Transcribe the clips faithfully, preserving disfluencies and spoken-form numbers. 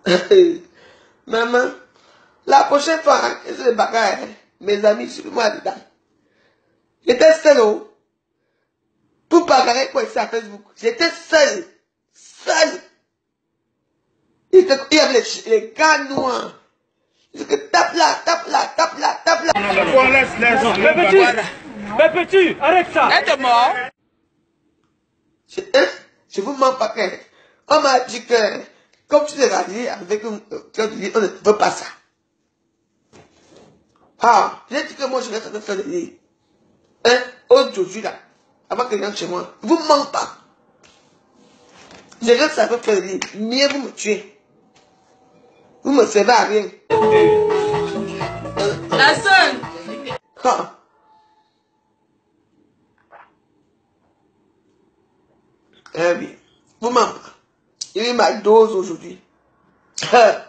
Maman, la prochaine fois, hein, c'est le bagage, hein, mes amis, suivez-moi dedans. J'étais seul, pour bagarrer quoi ici à Facebook. J'étais seul. Seul. Il y avait les, les gars noirs. Je dis tape là, tape là, tape là, tape là. Laisse, laisse. Mais petit, mais petit, arrête ça. Elle est mort. Je, hein, je vous mens pas que. On m'a dit que, comme tu l'as dit avec un, quand tu dis, on ne veut pas ça. Ah, j'ai dit que moi je vais faire le lit. Hein, aujourd'hui là, avant que vienne chez moi. Vous ne mentez pas. Je reste à faire le lit. Mieux vous me tuez. Vous me servez à rien. La seule. Ah. Eh bien, vous m'en pas. Il est ma dose aujourd'hui. Ça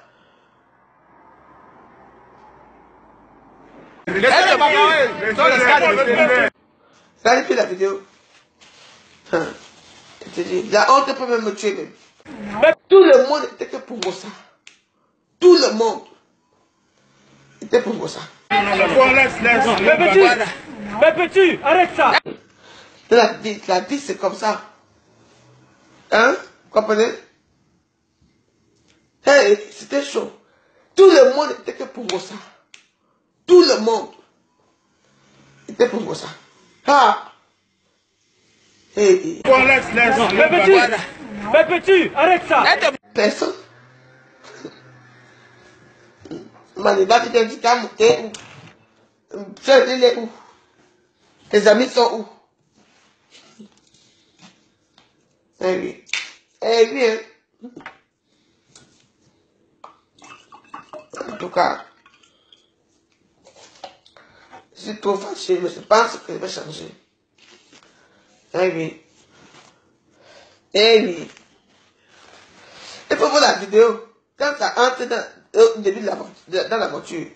depuis la vidéo. Hein. Je te dis, la honte peut même me tuer même. Tout le monde était que pour moi ça. Tout le monde était pour moi ça. Laisse, laisse. Mais petit, mais petit, arrête ça. La vie, la vie c'est comme ça. Hein? Comprenez? Hey, c'était chaud. Tout le monde était que pour moi ça. Tout le monde était pour moi ça. Ah! Hey. Laisse, laisse. Mais petit, mais petit, arrête ça. Personne. Maniba, tu t'es dit qu'à monter où? Il est où? Tes amis sont où? Eh oui. Eh bien. En tout cas, je suis trop fâché, mais je pense que je vais changer. Eh oui. Eh oui. Il faut voir la vidéo. Quand ça entre dans, au début de la, de, dans la voiture.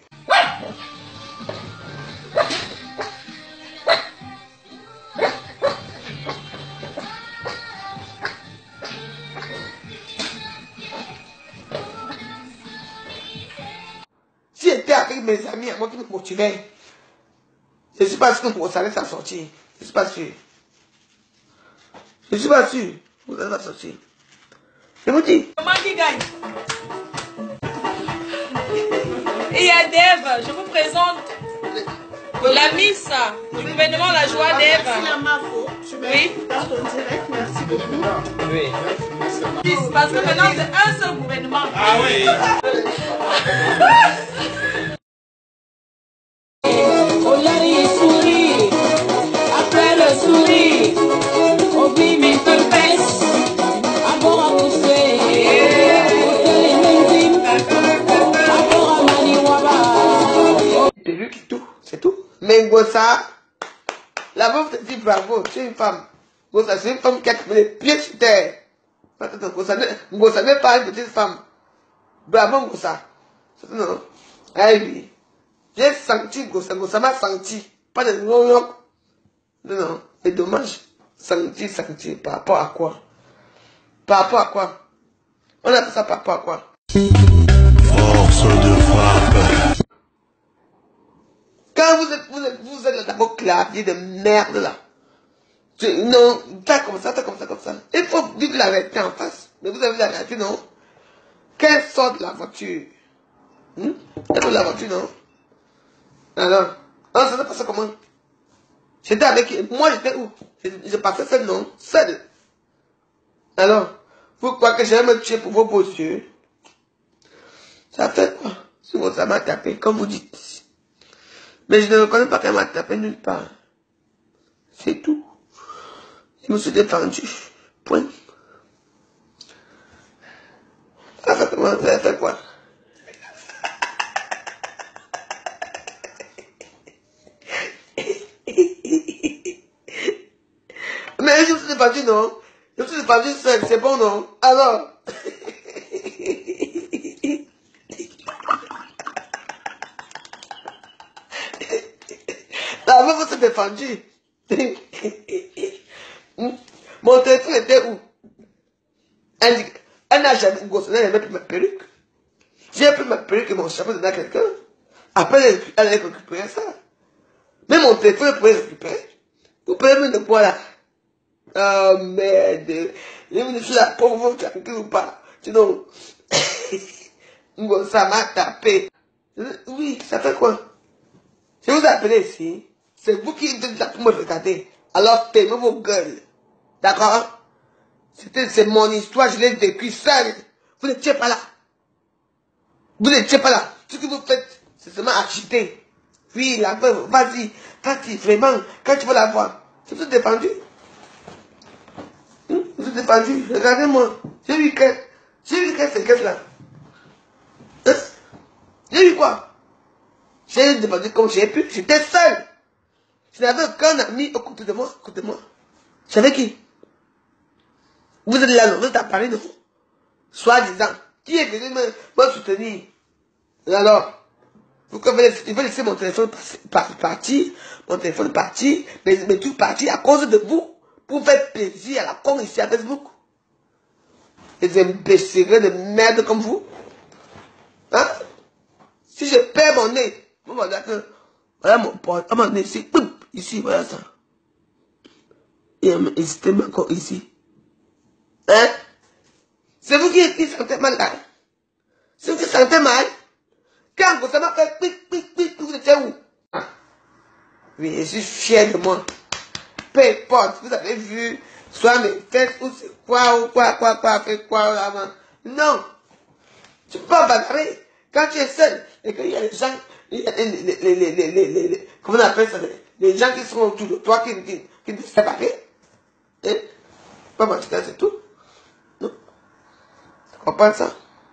Si j'étais avec mes amis, moi qui me motivais, je ne suis pas sûr que vous allez s'en sortir. Je ne suis pas sûr. Je ne suis pas sûr que vous allez s'en sortir. Je vous dis. Comment qui gagne? Et il y a Dave, je vous présente la Miss du gouvernement La Joie Dave. Oui. Merci beaucoup. Oui. Parce que maintenant c'est un seul gouvernement. Ah oui. Après le sourire, oublie mes tempêtes, avant à pousser, c'est tout. Mais Gossa, la veuve te dit bravo, tu es une femme. Gossa, c'est une femme qui a mis les pieds sur terre. Gossa n'est pas une petite femme. Bravo Gossa. Non. Ah oui. J'ai senti Gossa, Gossa m'a senti. Pas de non, non. Non, non. C'est dommage. Senti, senti. Par rapport à quoi? Par rapport à quoi? On appelle ça par rapport à quoi? Force de frappe. Quand vous êtes, vous êtes, vous êtes dans vos claviers de merde là. Tu, non, t'as comme ça, t'as comme ça, comme ça. Il faut vivre la réalité en face. Mais vous avez la réalité, non? Qu'elle sort de la voiture. Hmm? Elle sort de la voiture, non? Alors, on ne sait pas ça comment? J'étais avec, moi j'étais où? Je, je passais seul, non? Seul. Alors, vous croyez que je vais me tuer pour vos beaux yeux? Ça fait quoi? Si ça m'a tapé, comme vous dites. Mais je ne reconnais pas qu'elle m'a tapé nulle part. C'est tout. Je me suis défendu. Point. Ça fait comment? Ça fait quoi? Mais je me suis défendu, non? Je me suis défendu seul, c'est bon, non? Alors? La meuf s'est défendue. Mon téléphone était où? Elle n'a jamais gossé, elle n'a jamais pris ma perruque. J'ai pu m'appeler que mon chapeau donnait à quelqu'un. Après, elle allait récupérer ça. Mais mon téléphone, elle pouvait récupérer. Vous pouvez me de quoi là? Oh merde. Je suis la pauvre tranquille ou pas? Sinon, ça m'a tapé. Oui, ça fait quoi? Je vous appelle ici. C'est vous qui êtes là pour me regarder. Alors, fermez vos gueules. D'accord? C'est mon histoire, je l'ai vécu seul. Vous n'étiez pas là. Vous n'étiez pas là. Ce que vous faites, c'est seulement agiter. Oui, la veuve, vas-y, vas-y, vraiment, quand tu vas la voir, je vous ai défendu. Hum, je vous ai défendu, regardez-moi. J'ai vu que, j'ai vu que c'est qu'est-ce là? Hein? J'ai vu quoi? J'ai défendu comme j'ai pu, j'étais seul. Je n'avais aucun ami au côté de moi, à côté de moi. J'avais qui? Vous êtes là, vous êtes à Paris, non? Soi-disant. Qui est venu me, me soutenir? Alors, vous pouvez laisser mon téléphone partir, mon téléphone partir, mais, mais tout partir à cause de vous, pour faire plaisir à la con ici à Facebook. Les imbéciles de merde comme vous. Hein? Si je perds mon nez, vous me dites que, voilà mon pote, mon nez ici, boum, ici, voilà ça. Et c'était encore ici. Hein? C'est vous qui, qui sentez mal là. C'est vous qui sentez mal. Quand vous m'a fait pic, pic, pic, vous étiez où? Ah. Oui, je suis fier de moi. Peu importe, vous avez vu, soit mes fesses, ou c'est quoi, ou quoi, quoi, quoi, fait quoi, avant. Non. Tu peux pas bagarrer. Quand tu es seul, et qu'il y a les gens, il y a les, les, les, les, les, les, les, les comment on appelle ça, les, les gens qui sont autour de toi, qui, qui, qui te séparent. Hein? Pas mentir, c'est tout. Non. Tu comprends ça?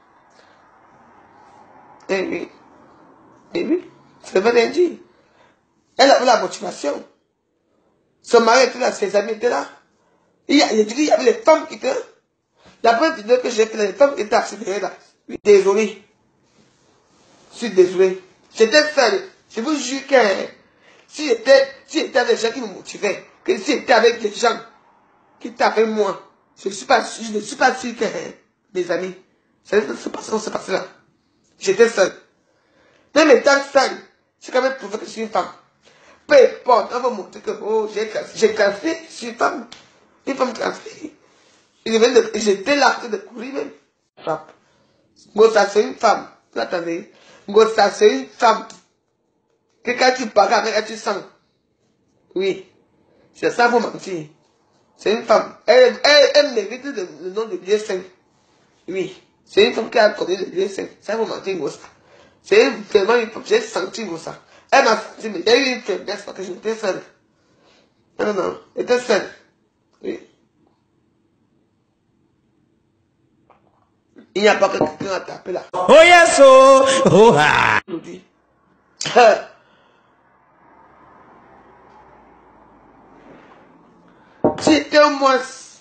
Eh oui. Eh oui. C'est vrai dire. Elle avait la motivation. Son mari était là, ses amis étaient là. Il y, a, il y avait les femmes qui étaient là. La première vidéo que j'ai fait, les femmes étaient accélérées là. Oui, désolé. Je suis désolé. J'étais seul. Je vous jure que si j'étais si j'étais avec des gens qui me motivaient, que si j'étais avec des gens qui étaient avec moi, je ne suis pas sûr, je ne suis pas sûr que mes amis, ça ne se passe, se passe là. J'étais seul. Même étant seul, j'ai quand même prouvé que je suis une femme. Peu importe, on va montrer que oh, j'ai cassé, je suis une femme. Une femme cassée. J'étais là, de courir même. Frappe. Gossa, c'est une femme. Vous attendez. Gossa, c'est une femme. Que quand tu parles avec elle, tu sens. Oui. C'est ça, vous mentir. C'est une femme. Elle, elle, elle mérite le, le nom de Dieu Saint. Oui. C'est une femme qui a connu le Dieu Saint. Ça, vous mentir, Gossa. C'est vraiment une femme. J'ai senti Gossa. Elle m'a senti, mais j'ai eu une faiblesse parce que j'étais seule. Non, non, non. J'étais seule. Oui. Il n'y a pas que quelqu'un à taper là. Oh yes, oh, oh ah. J'étais au moins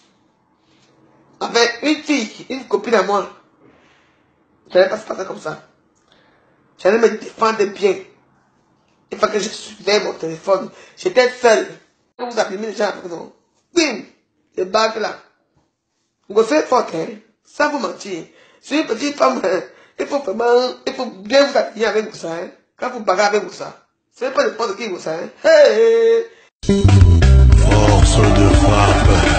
avec une fille, une copine à moi. Je n'allais pas se passer comme ça. J'allais me défendre bien. Il faut que je suivais mon téléphone. J'étais seul. Quand vous appelez les gens après non. Bim! Les bagues là. Vous faites fort, hein? Ça vous mentir. C'est une petite femme, hein? Il faut vraiment, il faut bien vous habiller avec vous ça, hein? Quand vous bagarrez avec vous ça. C'est pas n'importe qui vous ça, hein? Hey! Force de frappe.